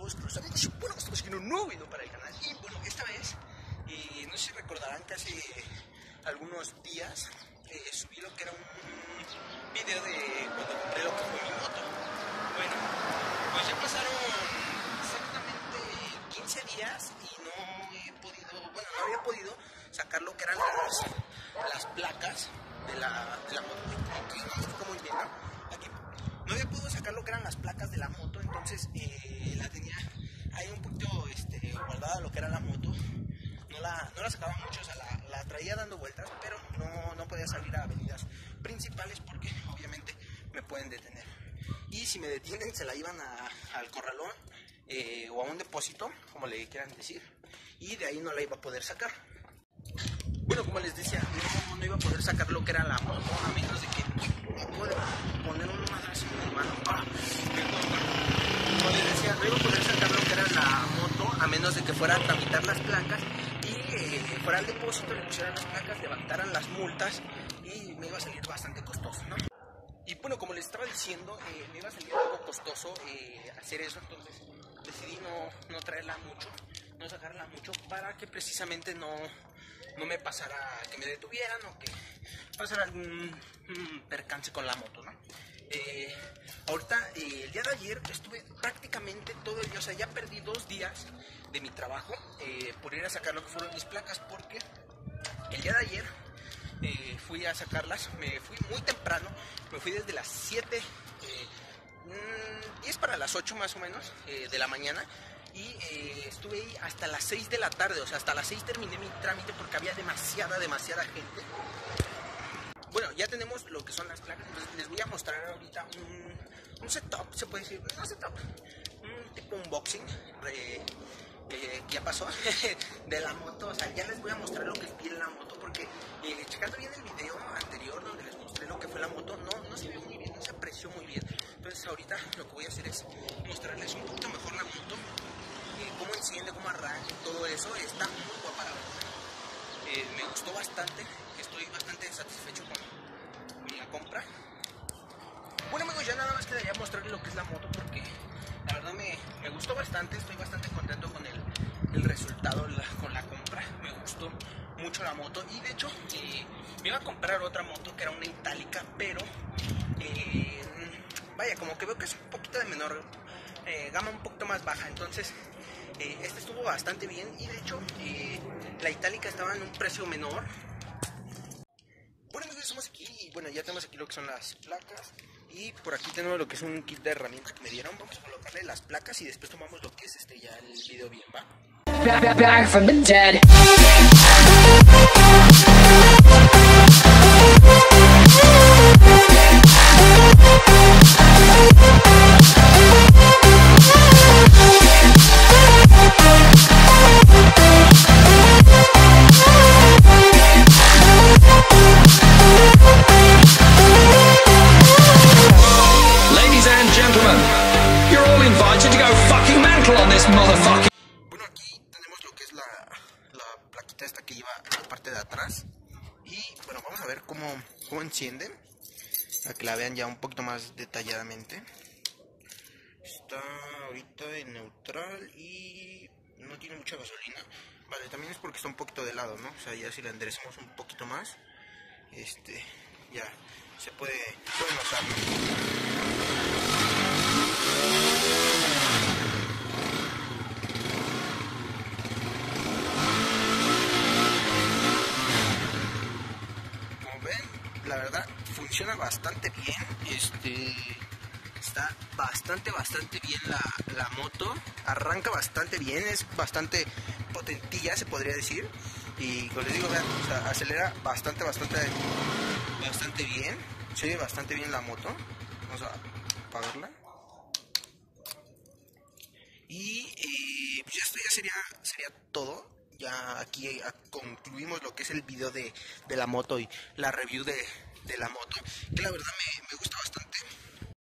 amigos, bueno, estamos haciendo un nuevo video para el canal. Y bueno, esta vez, no sé si recordarán que hace algunos días subí lo que era un video de cuando compré lo que fue mi moto. Bueno, pues ya pasaron exactamente 15 días y no había podido sacar lo que eran las placas de la moto. Aquí no me enfoco muy bien, ¿no? Aquí no había podido sacar lo que eran las placas de la moto, entonces la tenía ahí un poquito guardada lo que era la moto. No la sacaba mucho, o sea, la traía dando vueltas, pero no podía salir a avenidas principales porque obviamente me pueden detener. Y si me detienen se la iban al corralón o a un depósito, como le quieran decir, y de ahí no la iba a poder sacar. Bueno, como les decía, no iba a poder sacar lo que era la moto, a menos de que me pueda poner un madrazo en mi mano. Como les decía, no iba a poder sacar lo que era la moto, a menos de que fuera a tramitar las placas y fuera al depósito, le pusieran las placas, levantaran las multas y me iba a salir bastante costoso, ¿no? Y bueno, como les estaba diciendo, me iba a salir algo costoso hacer eso, entonces decidí no traerla mucho, no sacarla mucho, para que precisamente no me pasara que me detuvieran o que pasara algún percance con la moto, ¿no? Ahorita, el día de ayer estuve prácticamente todo el día, o sea, ya perdí 2 días de mi trabajo por ir a sacar lo que fueron mis placas, porque el día de ayer fui a sacarlas, me fui muy temprano, me fui desde las 7, 10 para las 8 más o menos de la mañana, y estuve ahí hasta las 6 de la tarde, o sea, hasta las 6 terminé mi trámite porque había demasiada gente. Bueno, ya tenemos lo que son las placas, entonces les voy a mostrar ahorita un setup, se puede decir, no setup, un tipo unboxing que ya pasó de la moto. O sea, ya les voy a mostrar lo que es bien la moto, porque checando bien el video anterior donde les mostré lo que fue la moto, no se vio muy bien, no se apreció muy bien. Entonces ahorita lo que voy a hacer es mostrarles un poquito mejor la moto, cómo enciende, cómo arranca, todo eso. Está muy guapa la verdad. Me gustó bastante, estoy bastante satisfecho con la compra. Bueno amigos, ya nada más quedaría mostrarles lo que es la moto, porque la verdad me gustó bastante, estoy bastante contento con el resultado, con la compra. Me gustó mucho la moto, y de hecho me iba a comprar otra moto que era una itálica, pero vaya, como que veo que es un poquito de menor gama, un poquito más baja, entonces esta estuvo bastante bien, y de hecho la itálica estaba en un precio menor. Bueno amigos, estamos aquí y bueno, ya tenemos aquí lo que son las placas, y por aquí tenemos lo que es un kit de herramientas que me dieron. Vamos a colocarle las placas y después tomamos lo que es ya el video bien, ¿va? Back from the dead. Bueno, aquí tenemos lo que es la plaquita esta que lleva en la parte de atrás, y bueno, vamos a ver cómo enciende, para que la vean ya un poquito más detalladamente. Está ahorita en neutral y no tiene mucha gasolina. Vale, también es porque está un poquito de lado, ¿no? O sea, ya si la enderezamos un poquito más, ya se puede notar, ¿no? La verdad funciona bastante bien, está bastante bien la moto, arranca bastante bien, es bastante potentilla, se podría decir, y como les digo, vean, o sea, acelera bastante bien, se oye bastante bien la moto. Vamos a apagarla y pues esto ya sería todo. Ya aquí concluimos lo que es el video de la moto y la review de la moto, que la verdad me gusta